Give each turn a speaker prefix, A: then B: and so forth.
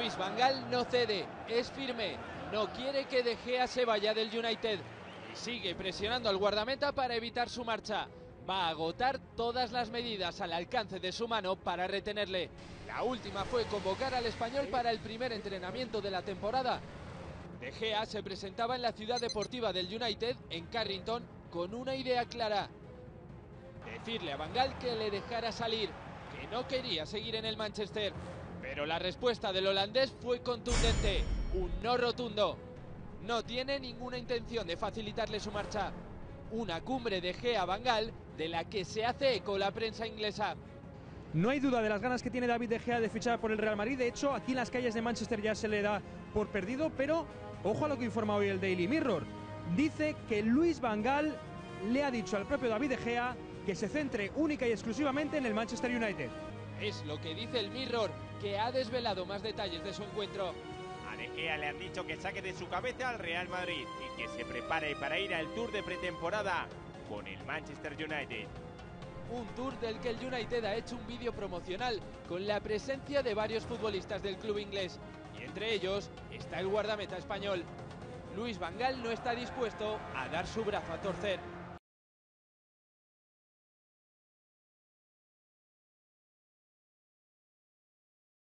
A: Luis Van Gaal no cede, es firme, no quiere que De Gea se vaya del United y sigue presionando al guardameta para evitar su marcha. Va a agotar todas las medidas al alcance de su mano para retenerle. La última fue convocar al español para el primer entrenamiento de la temporada. De Gea se presentaba en la ciudad deportiva del United, en Carrington, con una idea clara: decirle a Van Gaal que le dejara salir, que no quería seguir en el Manchester. Pero la respuesta del holandés fue contundente, un no rotundo. No tiene ninguna intención de facilitarle su marcha. Una cumbre de Gea-Van Gaal de la que se hace eco la prensa inglesa.
B: No hay duda de las ganas que tiene David De Gea de fichar por el Real Madrid. De hecho, aquí en las calles de Manchester ya se le da por perdido, pero ojo a lo que informa hoy el Daily Mirror. Dice que Luis Van Gaal le ha dicho al propio David De Gea que se centre única y exclusivamente en el Manchester United.
A: Es lo que dice el Mirror, que ha desvelado más detalles de su encuentro.
C: A De Gea le han dicho que saque de su cabeza al Real Madrid y que se prepare para ir al tour de pretemporada con el Manchester United.
A: Un tour del que el United ha hecho un vídeo promocional con la presencia de varios futbolistas del club inglés, y entre ellos está el guardameta español. Luis Van Gaal no está dispuesto a dar su brazo a torcer.